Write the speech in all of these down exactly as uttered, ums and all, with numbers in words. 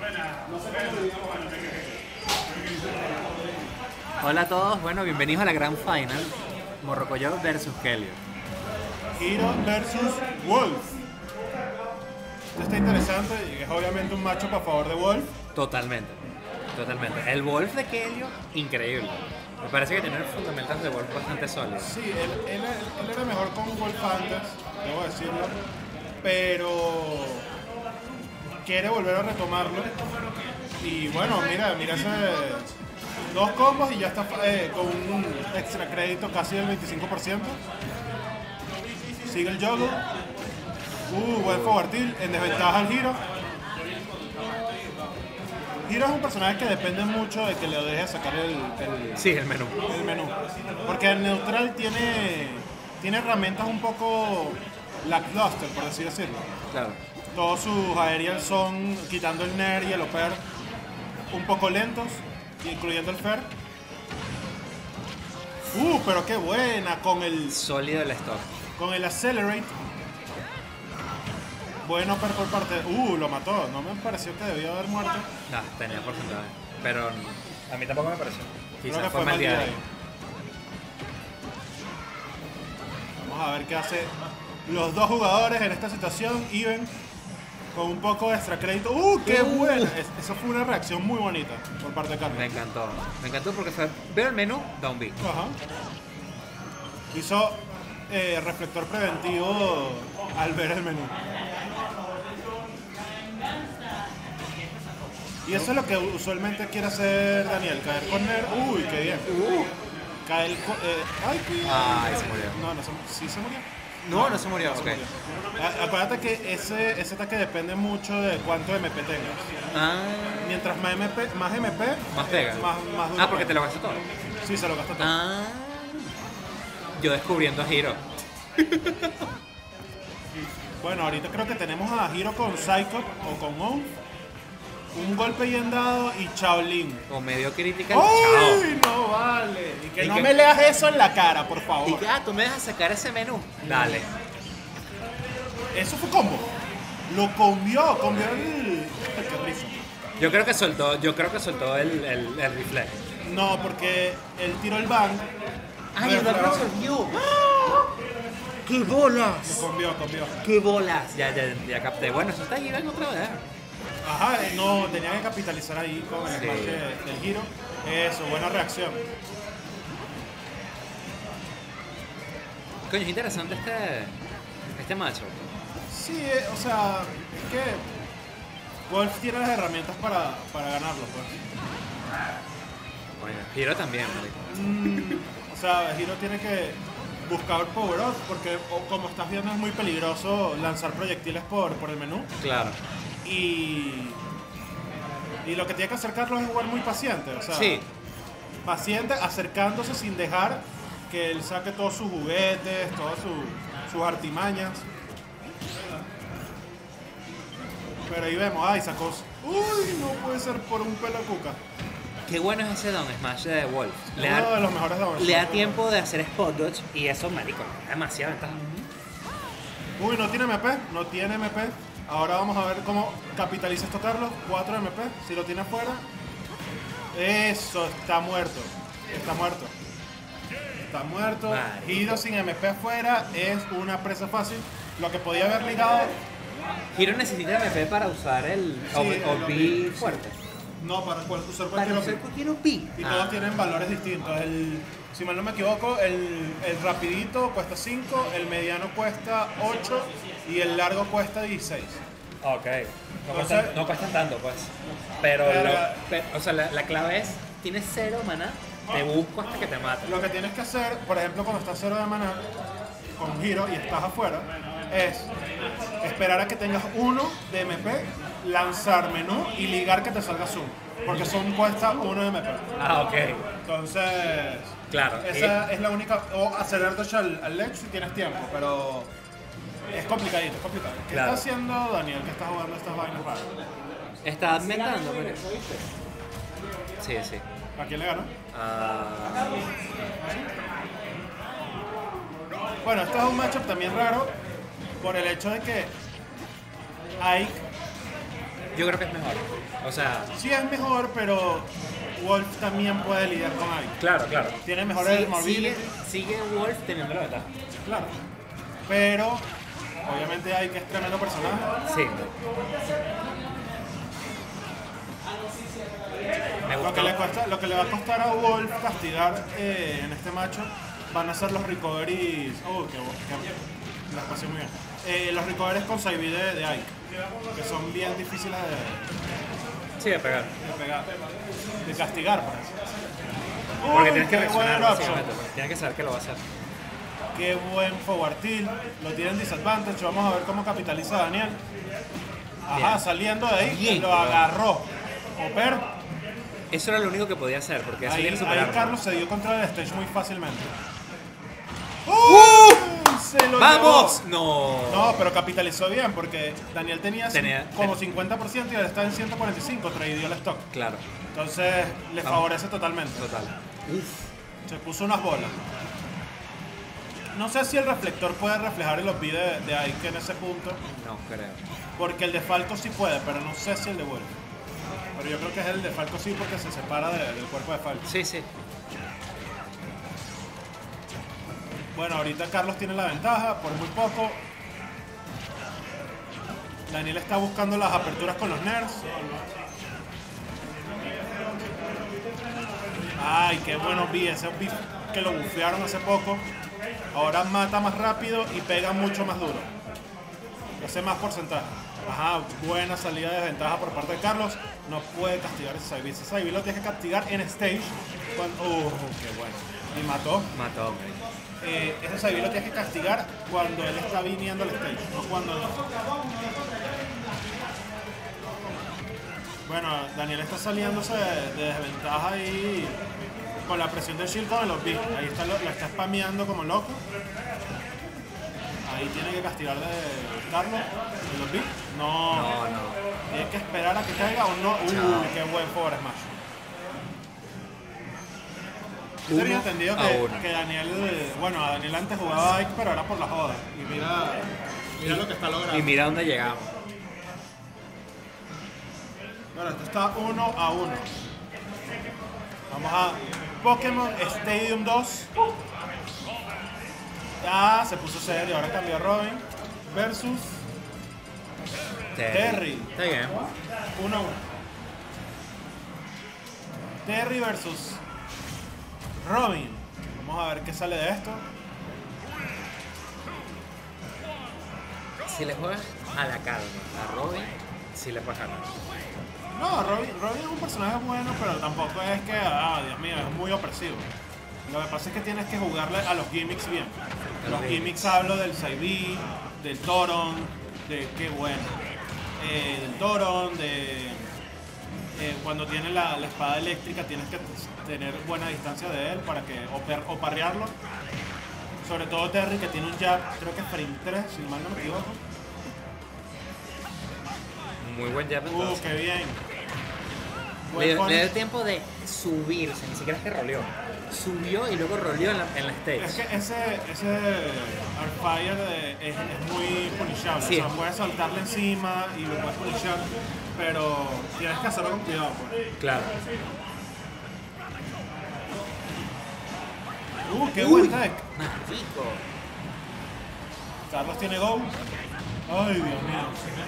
Hola a todos, bueno, bienvenidos a la Grand Final. Morrocoyo versus Kelly. Hero versus Wolf. Esto está interesante y es obviamente un matchup a favor de Wolf. Totalmente, totalmente. El Wolf de Kelly, increíble. Me parece que tiene fundamentos de Wolf bastante sólidos. Sí, él, él, él era mejor con Wolf antes, debo decirlo, pero quiere volver a retomarlo. Y bueno, mira, mira ese dos combos y ya está eh, con un extra crédito casi del veinticinco por ciento. Sigue el juggle. Uh, buen forward tilt, en desventaja al Hero. Hero es un personaje que depende mucho de que le deje sacar el, el, sí, el menú. el menú. Porque el neutral tiene, tiene herramientas un poco lackluster, por así decirlo. Claro. Todos sus aerials son, quitando el Nair y el Oper, un poco lentos, incluyendo el Fer. Uh, pero qué buena, con el... Sólido el stock. Con el Accelerate. Bueno, pero por parte... Uh, lo mató. No me pareció que debía haber muerto. No, tenía porcentaje. Pero a mí tampoco me pareció. Creo Quizás que fue fue mal mal día día de ahí. ahí. Vamos a ver qué hace los dos jugadores en esta situación. Even, con un poco de extra crédito. ¡Uh, qué Uh. buena! Es- Eso fue una reacción muy bonita por parte de Me Carmen. encantó. Me encantó porque fue... Veo el menú, down B. Ajá. Hizo eh, reflector preventivo al ver el menú. Y eso es lo que usualmente quiere hacer Daniel, caer con Nair. Uy, qué bien. Caer con... Eh, ay, qué... Ay, se murió. No, no se, sí se murió. No, no se murió. No se Ok. murió. A- Acuérdate que ese, ese ataque depende mucho de cuánto M P tengas. Ah, Mientras más M P, más, M P, más pega. eh, más, más duro Ah, porque pega. te lo gastas todo. Sí, se lo gasta todo. Ah. Yo descubriendo a Hero. Bueno, ahorita creo que tenemos a Hero con Psycho o con On. Un golpe bien dado y Shaolin. O medio crítica. Chao. ¡Uy! No vale. Y que Y no que- me leas eso en la cara, por Y favor. que, ah, tú me dejas sacar ese menú. Dale. Eso fue combo. Lo combió, combió el... Qué risa. Yo creo que soltó, yo creo que soltó el, el, el rifle. No, porque él tiró el bang. Ay, el pero- Dark resolvió. ¡Qué bolas! Combió, combió. ¡Qué bolas! Ya, ya, ya capté. Bueno, eso está ahí en otra vez. Ajá, eh, no, tenía que capitalizar ahí con el Sí. smash de- del giro. Eso, buena reacción. Coño, es interesante este, este macho. Sí, eh, o sea, es que Wolf tiene las herramientas para, para ganarlo, pues. Coño, Hero también, marico. Mm, o sea, Hiro tiene que buscar power up porque, o- como estás viendo, es muy peligroso lanzar proyectiles por, por el menú. Claro. Y, y lo que tiene que hacer Carlos es jugar muy paciente. O sea, Sí. paciente, acercándose sin dejar que él saque todos sus juguetes, todas su- sus artimañas. Pero ahí vemos, ay, sacó. Uy, no puede ser por un pelo de cuca. Qué bueno es ese down smash de Wolf. Le Uno de da, los mejores de le da tiempo de hacer spot dodge y eso, marico, es demasiado ventaja. Uy, no tiene M P, no tiene M P. Ahora vamos a ver cómo capitaliza esto Carlos. cuatro M P, si lo tiene afuera. Eso, está muerto. Está muerto. Está muerto. Vale. Hiro sin M P afuera es una presa fácil. Lo que podía haber ligado. Hero necesita M P para usar el Sí, O el B O B, fuerte. No, para cual- usar Para cualquier usar otro. cualquier O B. Y Ah. todos tienen valores distintos. El, si mal no me equivoco, el, el rapidito cuesta cinco, el mediano cuesta ocho y el largo cuesta dieciséis. Ok. No, Entonces- cuestan, no cuestan tanto, pues. Pero, Pero- lo- pe- o sea, la, la clave es, tienes cero maná, te busco hasta que te mate. Lo que tienes que hacer, por ejemplo, cuando estás cero de maná con Hiro y estás afuera, es esperar a que tengas uno de M P, lanzar menú y ligar que te salga Zoom. Porque Zoom cuesta uno de M P. Ah, ok. Entonces, Claro. esa es la única. O acelerar touch al, al ledge si tienes tiempo, pero es complicadito, es complicado. ¿Qué Claro. está haciendo Daniel que está jugando estas vainas raras? Y está inventando, pero... Sí, sí. ¿A quién le ganó? Ah, Bueno, esto es un matchup también raro por el hecho de que Ike Yo creo que es mejor. O sea, Sí es mejor, pero Wolf también puede lidiar con Ike. claro, claro. Tiene mejores Sigue, mobility. sigue, sigue Wolf teniendo la ventaja. Claro. Pero, obviamente Ike es tremendo personaje. Sí. Me Lo gustó. que, le cuesta, lo que le va a costar a Wolf castigar eh, en este macho van a ser los recoveries. Oh, que, que las pasé muy bien. Eh, los recoveries con Saibi de, de Ike, que son bien difíciles de, Sí, de pegar. de pegar, de castigar, por eso. Porque Uy, tienes que qué buen reaccionar, option. básicamente. pues. Tienes que saber que lo va a hacer. Qué buen forward tilt. Lo tiene en disadvantage. Vamos a ver cómo capitaliza Daniel. Ajá, Bien. saliendo de ahí, Bien. lo agarró. Oper. Eso era lo único que podía hacer, porque eso Ahí, tiene ahí superarlo. Carlos se dio contra el stage muy fácilmente. ¡Uh! Se lo ¡Vamos! llevó. No. No, pero capitalizó bien porque Daniel tenía, Tenía- como cincuenta por ciento y él está en ciento cuarenta y cinco, tradeó el stock. Claro, Entonces le Vamos. favorece totalmente. total. Se puso unas bolas. No sé si el reflector puede reflejar el O P de, de Ike en ese punto, No creo. porque el de Falco sí puede, pero no sé si el de Wolf. Pero yo creo que es el de Falco sí porque se separa de- del cuerpo de Falco. Sí, sí. Bueno, ahorita Carlos tiene la ventaja por muy poco. Daniel está buscando las aperturas con los nerds. Ay, qué bueno vi ese beef que lo bufearon hace poco. Ahora mata más rápido y pega mucho más duro. Hace más porcentaje. Ajá, buena salida de ventaja por parte de Carlos. No puede castigar ese Saibi. Ese Saibi lo tiene que castigar en stage. Cuando... Uh, qué bueno. Y mató. Mató. Eh, ese Saibi lo tienes que castigar cuando él está viniendo al stage, no cuando no. Bueno, Daniel está saliéndose de, de desventaja ahí con la presión del shield con el O P. Ahí está, lo, lo está spameando como loco. Ahí tiene que castigar de Carlos el O P. No, No, no. tiene que esperar a que caiga o no. Uy, qué buen forward smash. Yo tenía Uno entendido a que, uno. que Daniel, bueno, a Daniel antes jugaba Ike, pero era por la joda. Y mira, mira lo que está logrando. Y mira dónde llegamos. Bueno, esto está uno a uno. Vamos a Pokémon Stadium dos. Ah, se puso serio, ahora cambió a Robin. Versus Terry. Está bien. uno a uno. Terry versus Robin. Vamos a ver qué sale de esto. Si le juegas a la calma a Robin, sí le puedes ganar. No, Robin, Robin es un personaje bueno, pero tampoco es que, ah, Dios mío, es muy opresivo. Lo que pasa es que tienes que jugarle a los gimmicks bien. A Los los gimmicks hablo del Saibi, del Toron, de qué bueno. Eh, del Toron, de eh, cuando tiene la, la espada eléctrica tienes que tener buena distancia de él para que o, per- o parrearlo. Sobre todo Terry, que tiene un jab, creo que es frame tres, si mal no me equivoco. Muy buen jab Uh, entonces. qué bien. Le, Buen le punish. dio tiempo de subirse, ni siquiera es que roleó. Subió y luego roleó en la, en la Es stage. que ese, ese Artfire de- es, es muy punishable. Sí. O sea, puedes saltarle encima y lo puedes punishar, pero tienes que hacerlo con cuidado. Pues. Claro. Uh, qué Uy. buen deck. Marico. Carlos tiene go. Ay, Dios mío.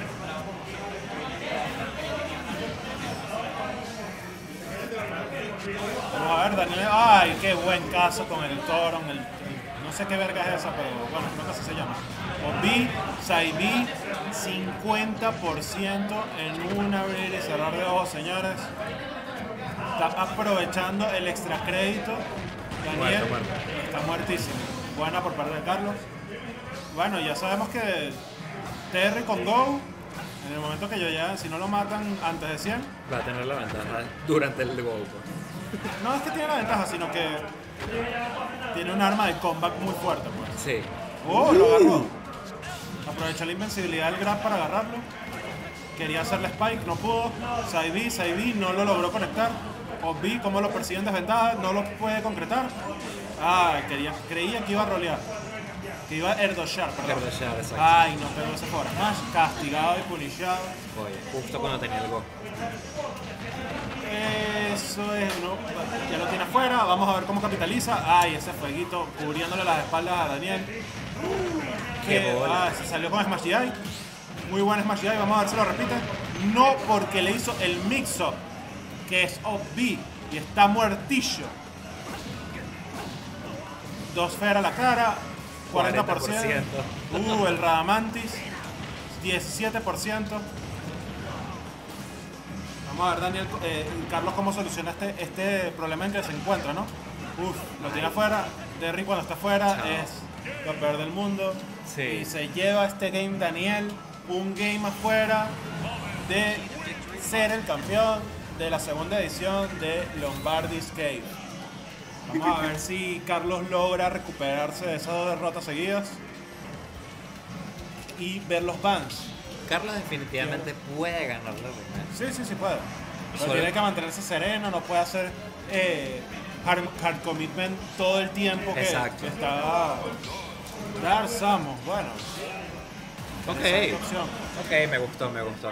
Vamos a ver, Daniel. Ay, qué buen caso con el Toron. El, el- no sé qué verga es esa, pero bueno, creo que así se llama. Obi, Saibi, cincuenta por ciento en un abrir y cerrar de ojos, señores. Está aprovechando el extra crédito. Daniel Muerto, muerto. está muertísimo. Buena por parte de Carlos. Bueno, ya sabemos que Terry con Go, en el momento que yo ya, si no lo matan antes de cien, Va a tener la ventaja durante el go. Pues. no es que tiene la ventaja, sino que tiene un arma de comeback muy fuerte. Pues. Sí. Oh, lo agarró. Aprovechó la invencibilidad del grab para agarrarlo. Quería hacerle spike, no pudo. Saibi, Saibi no lo logró conectar. Obi, cómo lo persigue en desventaja, no lo puede concretar. Ah, quería, creía que iba a rolear. que iba a Erdoshar, perdón. Erdoshar, exacto. Ay, no pegó ese forward smash, castigado y punishado. Oye, justo cuando tenía el go. Eso es, ¿no? Ya lo tiene afuera, vamos a ver cómo capitaliza. Ay, ese fueguito cubriéndole las espaldas a Daniel. Qué Que, bola. ah, se salió con Smash D I. Muy buen Smash D I, vamos a ver si lo repite. No, porque le hizo el mix-up, que es off B y está muertillo. Dos Fer a la cara, cuarenta por ciento. Uh, el Radamantis, diecisiete por ciento. Vamos a ver, Daniel, eh, Carlos, cómo soluciona este, este problema en que se encuentra, ¿no? Uf, lo tiene afuera. Derry cuando está afuera Chao. es lo peor del mundo. Sí. Y se lleva este game Daniel, un game afuera de ser el campeón de la segunda edición de Lombardi's Cave. Vamos a ver si Carlos logra recuperarse de esas dos derrotas seguidas y ver los bans. Carlos definitivamente puede ganar la primera. Sí, sí, sí puede. Pero Solo- tiene que mantenerse sereno, no puede hacer eh, hard, hard commitment todo el tiempo que, Exacto. que está Dar Samus. Bueno, Ok, esa opción. ok, me gustó, me gustó.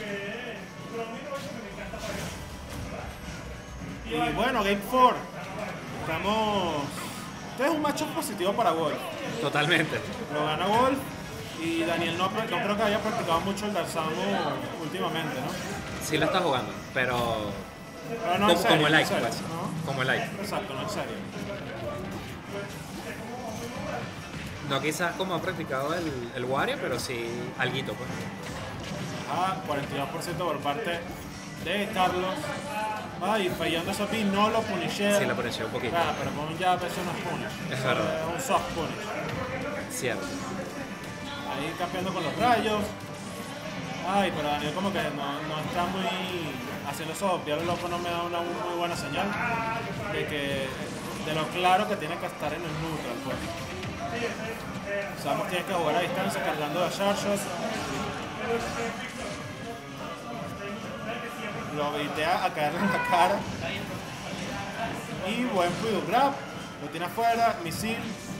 Y bueno, Game cuatro. Estamos. Este es un matchup positivo para Wolf. Totalmente. Lo gana Wolf y Daniel no, no creo que haya practicado mucho el Dark Samus últimamente, ¿no? Sí lo está jugando, pero Pero no como, en serio, como en like, serio, pues. ¿no? Como like. Exacto, no en serio. No quizás como ha practicado el, el Wario, pero sí alguito, pues. Ah, cuarenta y dos por ciento por parte de Carlos. Ay, fallando ese pin, no lo punishé. Sí, lo punisheé un poquito. Claro, pero con un jab eso no es punish. Es Eso verdad. Es un soft punish. Cierto. Ahí campeando con los rayos. Ay, pero Daniel como que no, no está muy haciendo eso. Ya lo loco no me da una muy buena señal de que de lo claro que tiene que estar en el neutral, pues. Sabemos que tiene que jugar a distancia cargando de Chargers. Lo vitea a caerle en la cara. Y buen Fuido Grab. Lo tiene afuera. Misil.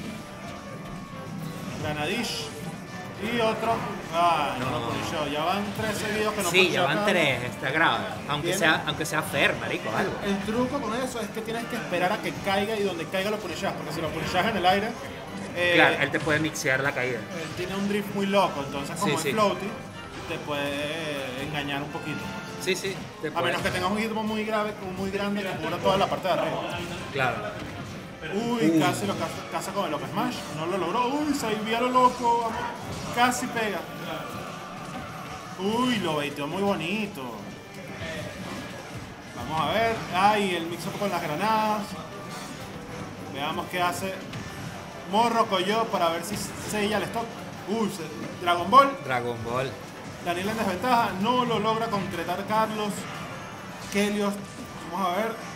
Granadish. Y otro. Ah, no, No. lo punishó. Ya van tres seguidos que no Sí, punishó ya van Carlos. tres, está grave. Aunque Tiene- sea, aunque sea fair, marico, algo. El truco con eso es que tienes que esperar a que caiga y donde caiga lo punishas. Porque si lo punishas en el aire. eh, Claro, él te puede mixear la caída. él tiene un drift muy loco. Entonces, como Sí, es sí. floaty, te puede engañar un poquito. Sí, sí, te A puede. menos que tengas un hitmo muy grave, muy grande que cubra toda la parte de arriba. Claro. Uy, Uy. casi lo casa, casa con el Up Smash. No lo logró. Uy, se vivía lo loco. Vamos. Casi pega. Uy, lo baiteó muy bonito. Vamos a ver. Ay, el mix-up con las granadas. Veamos qué hace Morro Coyo para ver si sella el stock. Uy, se- Dragon Ball. Dragon Ball. Daniel en desventaja. No lo logra concretar Carlos. Kelios. Vamos a ver.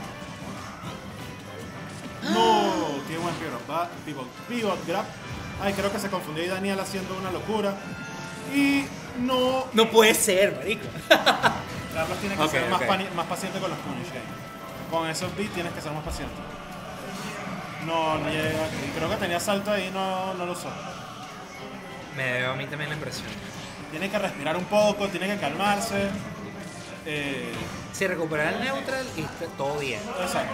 No, qué buen pivot, va, pivot, pivot grab. Ay, creo que se confundió y Daniel haciendo una locura. Y no, No puede ser, marico. Carlos tiene que Ok, ser más, ok. pani- más paciente con los punish game. Con esos beats tienes que ser más paciente. No, no llega. Y creo que tenía salto ahí, no, no lo usó. Me dio a mí también la impresión. Tiene que respirar un poco, tiene que calmarse. Eh, Si recuperar el neutral y está todo bien. exacto.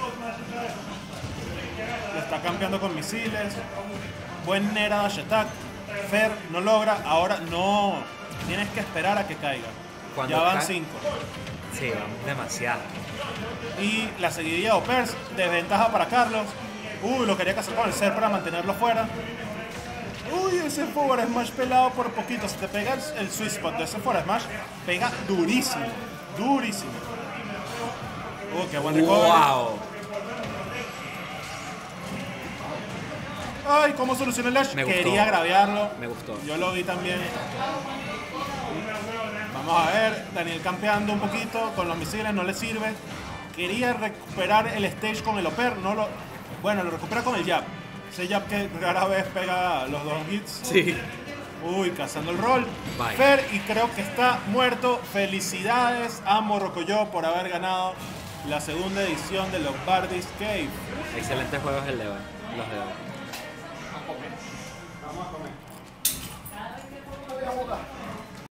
Lo está cambiando con misiles. Buen Nera Dash Attack. Fer no logra. Ahora no. Tienes que esperar a que caiga. Cuando Ya van ca- cinco. Sí, vamos demasiado. Y la seguidilla de Opers. Desventaja para Carlos. Uy, lo quería casar con el Ser para mantenerlo fuera. Uy, ese forward smash pelado por poquito. Si te pega el, el sweet spot de ese forward smash, pega durísimo. Durísimo. Uy, qué buen recovery. ¡Wow! Ay, ¿cómo soluciona el dash? Me gustó. Quería agraviarlo. Me gustó. Yo lo vi también. Vamos a ver, Daniel campeando un poquito con los misiles, no le sirve. Quería recuperar el stage con el Oper, no lo... Bueno, lo recupera con el jab. Ese jab que rara vez pega los dos hits. Sí. Uy, cazando el roll. Bye. Fer, y creo que está muerto. Felicidades a Morrocoyo por haber ganado la segunda edición de Lombardi's Cave. Excelentes juegos el de hoy. Los de hoy.